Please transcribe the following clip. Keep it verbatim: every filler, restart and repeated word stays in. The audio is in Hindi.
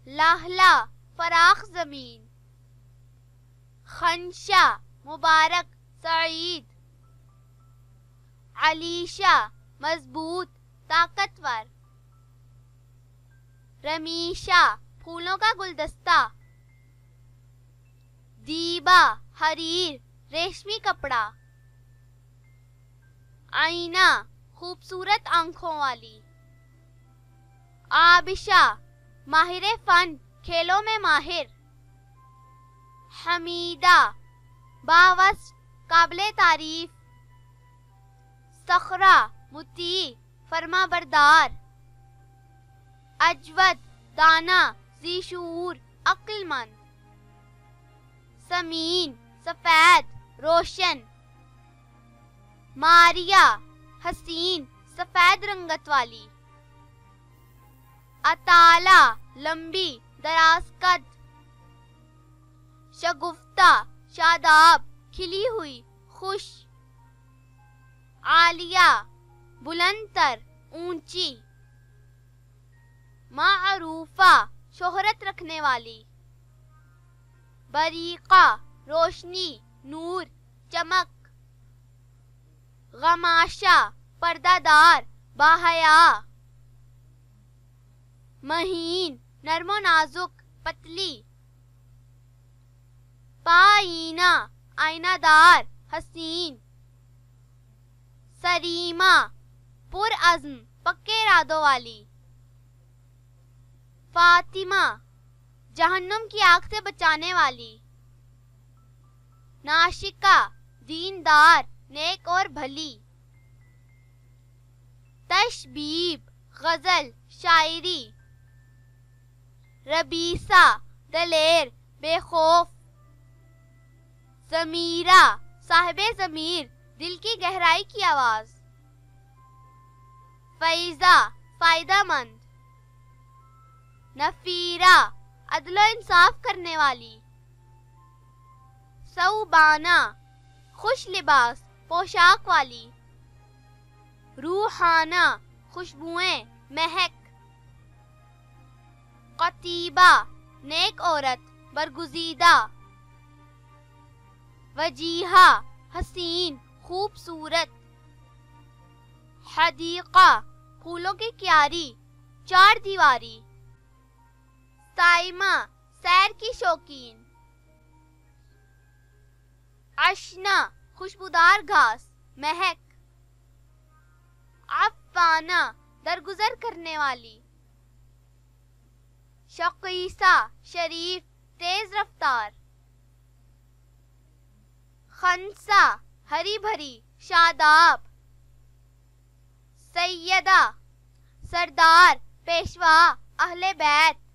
लाहला फराख जमीन, खनशा मुबारक सईद, अलीशा मजबूत ताकतवर, रमीशा फूलों का गुलदस्ता, दीबा हरीर रेशमी कपड़ा, आईना खूबसूरत आंखों वाली, आबिशा माहिर फन खेलों में माहिर, हमीदा बावस काबिले तारीफ, सखरा मुती फरमा बरदार, अजवद दाना ज़ीशूर अक्लमंद, समीन सफेद रोशन, मारिया हसीन सफेद रंगत वाली, अताला लंबी दराज कद, शगुफ्ता शादाब खिली हुई खुश, आलिया बुलंदतर ऊंची, मारूफा शोहरत रखने वाली, बरीका रोशनी नूर चमक, गमाशा पर्दादार बाहया, महीन नरमो नाजुक पतली, पाईना आईनादार हसीन, सरीमा पुरअज़्म पक्के इरादों वाली, फातिमा जहन्नुम की आग से बचाने वाली, नाशिका दीनदार नेक और भली, तशबीब गजल शायरी, रबीसा दलेर बेखौफ, ज़मीरा साहिबे ज़मीर दिल की गहराई की आवाज, फैज़ा फायदामंद, नफीरा अदलो इंसाफ करने वाली, सऊबाना खुश लिबास पोशाक वाली, रूहाना खुशबुएं महक, कतीबा नेक औरत बरगुजीदा, वजीहा हसीन खूबसूरत, हदीका फूलों की क्यारी चार दीवारी, साइमा सैर की शौकीन, अशना खुशबूदार घास महक, अफाना दरगुजर करने वाली, शकीसा शरीफ तेज रफ्तार, खनसा हरी भरी शादाब, सैयदा सरदार पेशवा अहले बैत,